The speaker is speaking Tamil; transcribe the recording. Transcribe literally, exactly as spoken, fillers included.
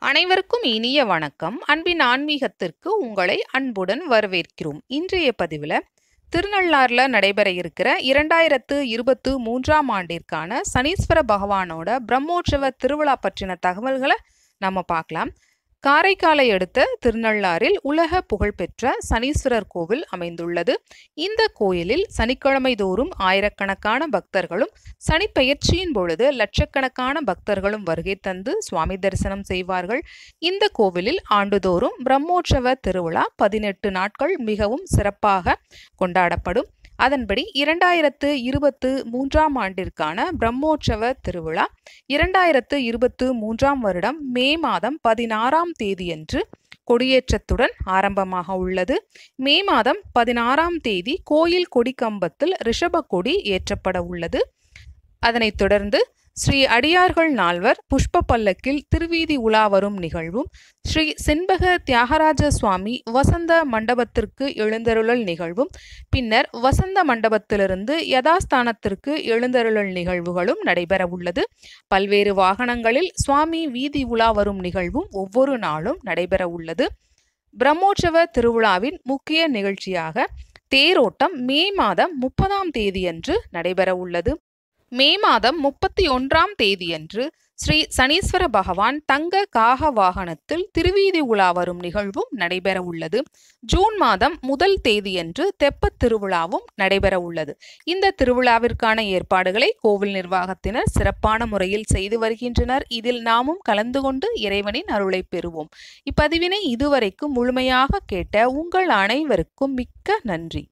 அனைவருக்கும் இனிய வணக்கம். அன்பின் ஆன்மீகத்திற்கு உங்களை அன்புடன் வரவேற்கிறோம். இன்றைய பதிவில் திருநள்ளாறுல நடைபெற இருக்கிற இரண்டாயிரத்து இருபத்து மூன்றாம் ஆண்டிற்கான சனீஸ்வர பகவானோட பிரம்மோற்சவ திருவிழா பற்றின தகவல்களை நம்ம பார்க்கலாம். காரைக்காலை அடுத்த திருநள்ளாறில் உலக புகழ்பெற்ற சனீஸ்வரர் கோவில் அமைந்துள்ளது. இந்த கோயிலில் சனிக்கிழமை தோறும் ஆயிரக்கணக்கான பக்தர்களும் சனிப்பெயர்ச்சியின் பொழுது லட்சக்கணக்கான பக்தர்களும் வருகை தந்து சுவாமி தரிசனம் செய்வார்கள். இந்த கோவிலில் ஆண்டுதோறும் பிரம்மோற்சவ திருவிழா பதினெட்டு நாட்கள் மிகவும் சிறப்பாக கொண்டாடப்படும். அதன்படி இரண்டாயிரத்து இருபத்து மூன்றாம் ஆண்டிற்கான பிரம்மோற்சவ திருவிழா இரண்டாயிரத்து இருபத்து மூன்றாம் வருடம் மே மாதம் பதினாறாம் தேதியன்று கொடியேற்றத்துடன் ஆரம்பமாக உள்ளது. மே மாதம் பதினாறாம் தேதி கோயில் கொடிக்கம்பத்தில் ரிஷப கொடி ஏற்றப்பட உள்ளது. அதனைத் தொடர்ந்து ஸ்ரீ அடியார்கள் நால்வர் புஷ்ப பல்லக்கில் திருவீதி உலா வரும் நிகழ்வும், ஸ்ரீ செண்பக தியாகராஜ சுவாமி வசந்த மண்டபத்திற்கு எழுந்தருளல் நிகழ்வும், பின்னர் வசந்த மண்டபத்திலிருந்து யதாஸ்தானத்திற்கு எழுந்தருளல் நிகழ்வுகளும் நடைபெற உள்ளது. பல்வேறு வாகனங்களில் சுவாமி வீதி உலா வரும் நிகழ்வும் ஒவ்வொரு நாளும் நடைபெற உள்ளது. பிரம்மோற்சவ திருவிழாவின் முக்கிய நிகழ்ச்சியாக தேரோட்டம் மே மாதம் முப்பதாம் தேதியன்று நடைபெற உள்ளது. மே மாதம் முப்பத்தி ஒன்றாம் தேதியன்று ஸ்ரீ சனீஸ்வர பகவான் தங்க காக வாகனத்தில் திருவீதி உலா வரும் நிகழ்வும் நடைபெற உள்ளது. ஜூன் மாதம் முதல் தேதியன்று தெப்பத் திருவிழாவும் நடைபெற உள்ளது. இந்த திருவிழாவிற்கான ஏற்பாடுகளை கோவில் நிர்வாகத்தினர் சிறப்பான முறையில் செய்து வருகின்றனர். இதில் நாமும் கலந்து கொண்டு இறைவனின் அருளை பெறுவோம். இப்பதிவினை இதுவரைக்கும் முழுமையாக கேட்ட உங்கள் அனைவருக்கும் மிக்க நன்றி.